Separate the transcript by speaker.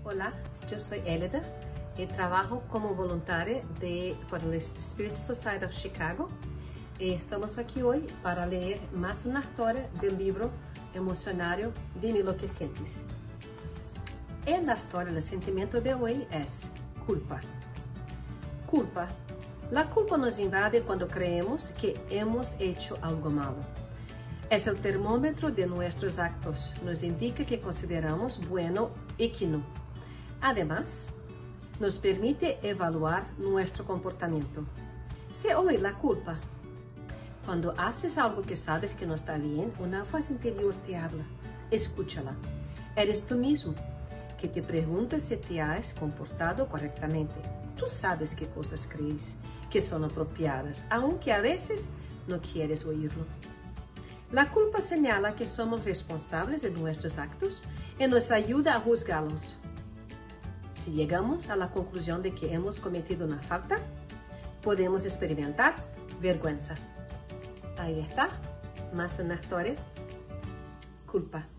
Speaker 1: Hola, yo soy Elida y trabajo como voluntaria por el Spirit Society of Chicago. Estamos aquí hoy para leer más una historia del libro Emocionario Dime lo que sientes. En la historia, el sentimiento de hoy es culpa. Culpa. La culpa nos invade cuando creemos que hemos hecho algo malo. Es el termómetro de nuestros actos. Nos indica que consideramos bueno y que no. Además, nos permite evaluar nuestro comportamiento. Se oye la culpa. Cuando haces algo que sabes que no está bien, una voz interior te habla. Escúchala. Eres tú mismo que te pregunta si te has comportado correctamente. Tú sabes qué cosas crees que son apropiadas, aunque a veces no quieres oírlo. La culpa señala que somos responsables de nuestros actos y nos ayuda a juzgarlos. Si llegamos a la conclusión de que hemos cometido una falta, podemos experimentar vergüenza. Ahí está, más una historia. Culpa.